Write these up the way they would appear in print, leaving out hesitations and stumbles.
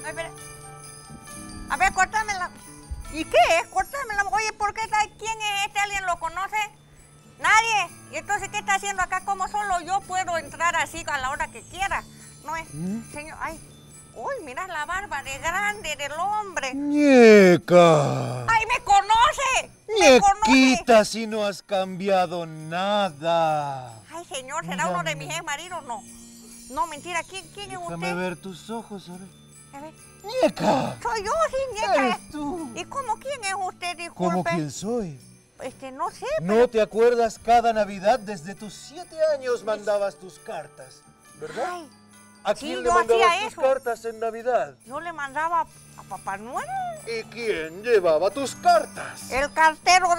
Ay, espera. A ver, córtamela. ¿Y qué es? Córtamela. Oye, ¿por qué? ¿Quién es este? ¿Alguien lo conoce? Nadie. ¿Y entonces qué está haciendo acá? ¿Cómo solo yo puedo entrar así a la hora que quiera? No es, señor. Ay, uy, mira la barba de grande del hombre. ¡Ñeca! ¡Ay, me conoce! ¡Ñequita, si no has cambiado nada! Ay, señor, ¿será uno de mis ex maridos? No. No, mentira. ¿Quién es usted? Déjame ver tus ojos, a ver. A ver. ¡Ñeca! Soy yo, sí, Ñeca. ¡Eres tú! ¿Y cómo quién es usted? Disculpe. ¿Cómo quién soy? No sé, ¿No pero... te acuerdas cada Navidad desde tus 7 años mandabas tus cartas, verdad? Ay, ¿A sí, quién yo le mandabas hacía tus eso. cartas en Navidad? Yo le mandaba a Papá Noel. ¿Y quién llevaba tus cartas? ¿El cartero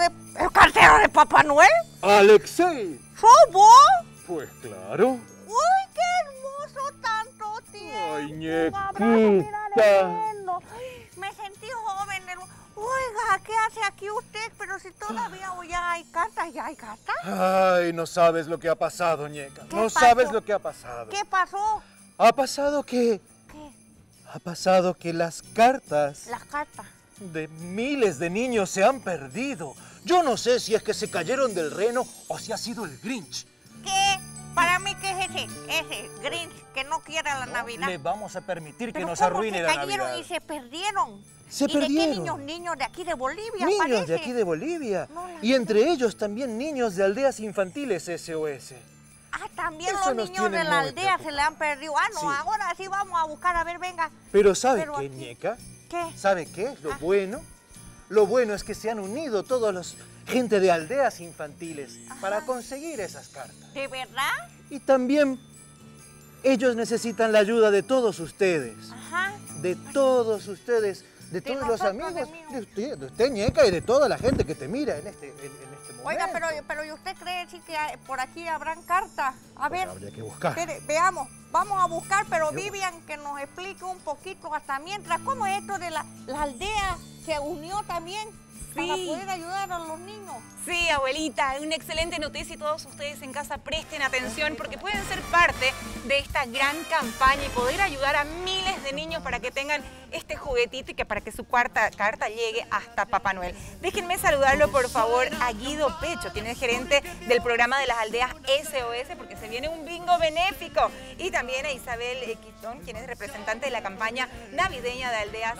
de Papá Noel? ¡Alexei! ¿Sos vos? Pues claro. ¡Uy, qué hermoso tanto tiempo! ¡Ay, Un abrazo, mira, de Ñequita! verlo. Me sentí joven. Oiga, ¿qué hace aquí usted? Pero si todavía ya hay cartas, ya hay cartas. Ay, no sabes lo que ha pasado, Ñeca. ¿Qué No pasó? sabes lo que ha pasado. ¿Qué pasó? Ha pasado que... ¿Qué? Ha pasado que las cartas Las cartas. de miles de niños se han perdido. Yo no sé si es que se cayeron del reno o si ha sido el Grinch. ¿Qué? Para mí, ¿qué es ese Grinch que no quiere la Navidad? Le vamos a permitir que ¿Pero nos cómo arruine se la cayeron Navidad. y se perdieron? Se ¿Y de qué perdieron. niños? Niños de aquí de Bolivia, Niños parece. de aquí de Bolivia. No la Y entre ellos también niños de aldeas infantiles SOS. Ah, también Eso los nos niños de tiene la muy aldea se le han perdido. Ah, no, Sí. ahora sí vamos a buscar, a ver, venga. Pero ¿sabe Pero qué, aquí- Ñeca? ¿Qué? ¿Sabe qué es lo Ah. bueno? Lo bueno es que se han unido todos los gente de aldeas infantiles para conseguir esas cartas. ¿De verdad? Y también ellos necesitan la ayuda de todos ustedes. Ajá. De todos ustedes, de todos los nosotros, amigos, de de usted, Ñeca, y de toda la gente que te mira en este momento. Oiga, pero ¿y usted cree sí que por aquí habrán cartas? A Pues ver, habría que buscar. espere, veamos. Vamos a buscar, pero Vivian, que nos explique un poquito hasta mientras. ¿Cómo es esto de la aldea se unió también para Sí. poder ayudar a los niños? Sí, abuelita, una excelente noticia y todos ustedes en casa presten atención porque pueden ser parte de esta gran campaña y poder ayudar a miles de niños para que tengan este juguetito y que para que su cuarta carta llegue hasta Papá Noel. Déjenme saludarlo por favor a Guido Pecho, quien es gerente del programa de las aldeas SOS porque se viene un bingo benéfico, y también a Isabel Quitón, quien es representante de la campaña navideña de aldeas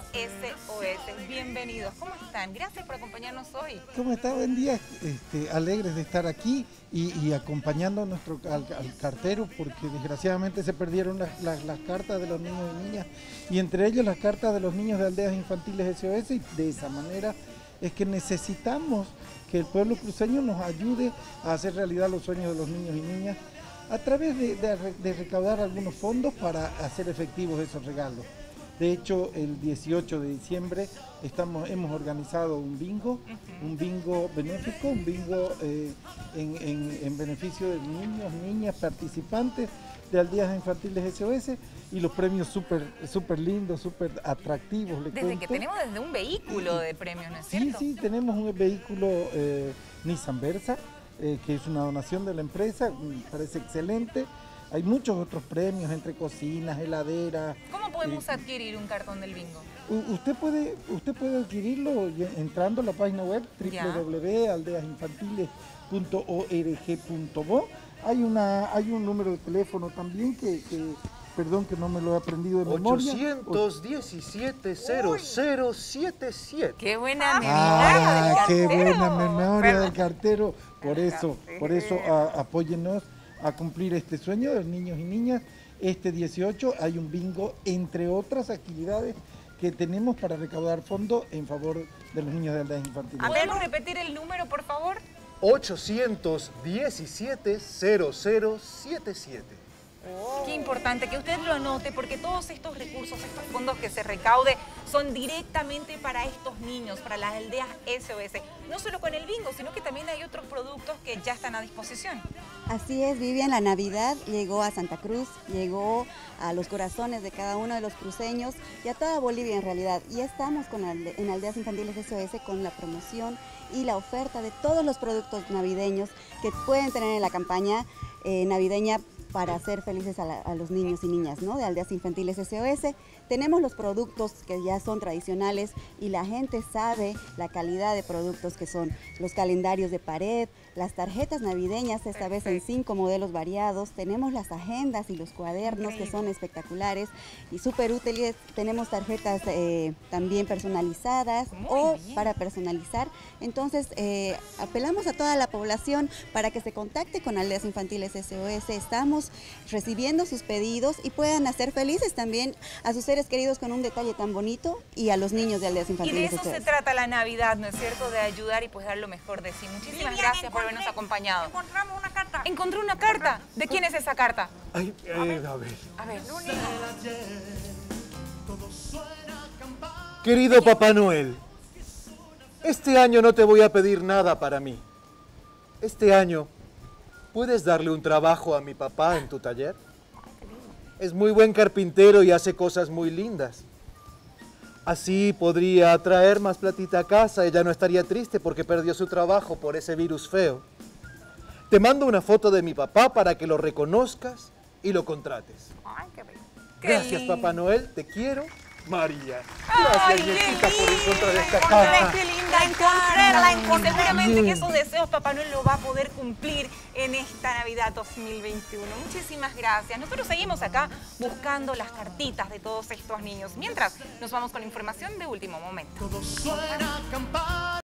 SOS. Bienvenidos, ¿cómo están? Gracias por acompañarnos hoy. ¿Cómo está? Buen día. Alegres de estar aquí y acompañando al cartero porque desgraciadamente se perdieron las cartas de los niños y niñas y entre ellos las cartas de los niños de aldeas infantiles SOS, y de esa manera es que necesitamos que el pueblo cruceño nos ayude a hacer realidad los sueños de los niños y niñas a través de recaudar algunos fondos para hacer efectivos esos regalos. De hecho, el 18 de diciembre hemos organizado un bingo benéfico, un bingo en beneficio de niños, niñas, participantes de aldeas infantiles SOS, y los premios súper lindos, súper atractivos. Desde que tenemos desde un vehículo de premios, ¿no es cierto? Sí, tenemos un vehículo Nissan Versa, que es una donación de la empresa, me parece excelente. Hay muchos otros premios entre cocinas, heladeras. ¿Cómo podemos adquirir un cartón del bingo? Usted puede adquirirlo entrando a la página web Ya. www.aldeasinfantiles.org.bo. Hay un número de teléfono también que perdón que no me lo he aprendido de memoria. 817-0077. ¡Qué buena memoria del Qué cartero! buena memoria Perdón. del cartero. Por eso apóyennos a cumplir este sueño de los niños y niñas. Este 18 hay un bingo, entre otras actividades que tenemos para recaudar fondos en favor de los niños de aldeas infantiles. ¿Podemos repetir el número, por favor? 817-0077. Qué importante que usted lo anote porque todos estos recursos, estos fondos que se recaude son directamente para estos niños, para las aldeas SOS. No solo con el bingo, sino que también hay otros productos que ya están a disposición. Así es, Vivian, la Navidad llegó a Santa Cruz, llegó a los corazones de cada uno de los cruceños y a toda Bolivia en realidad. Y estamos en Aldeas Infantiles SOS con la promoción y la oferta de todos los productos navideños que pueden tener en la campaña navideña para hacer felices a los niños y niñas, ¿no? De Aldeas Infantiles SOS. Tenemos los productos que ya son tradicionales y la gente sabe la calidad de productos que son los calendarios de pared, las tarjetas navideñas, esta vez en 5 modelos variados. Tenemos las agendas y los cuadernos que son espectaculares y súper útiles. Tenemos tarjetas también personalizadas para personalizar. Entonces, apelamos a toda la población para que se contacte con Aldeas Infantiles SOS. Estamos recibiendo sus pedidos y puedan hacer felices también a sus seres queridos con un detalle tan bonito y a los niños de Aldeas Infantiles SOS. Y de eso se trata la Navidad, ¿no es cierto? De ayudar y pues dar lo mejor de sí. Muchísimas gracias por habernos acompañado. Encontramos una carta. ¿Encontró una carta? ¿De quién es esa carta? Ay, a ver. A ver. Querido Papá Noel, este año no te voy a pedir nada para mí. Este año, ¿puedes darle un trabajo a mi papá en tu taller? Es muy buen carpintero y hace cosas muy lindas. Así podría traer más platita a casa y ya no estaría triste porque perdió su trabajo por ese virus feo. Te mando una foto de mi papá para que lo reconozcas y lo contrates. Ay, qué bello. Gracias, Papá Noel, te quiero, María. Ay, Gracias, qué Yesita, por encontrar esta linda, carta. qué linda carta. Y seguramente que esos deseos Papá Noel lo va a poder cumplir en esta Navidad 2021. Muchísimas gracias. Nosotros seguimos acá buscando las cartitas de todos estos niños. Mientras, nos vamos con información de último momento.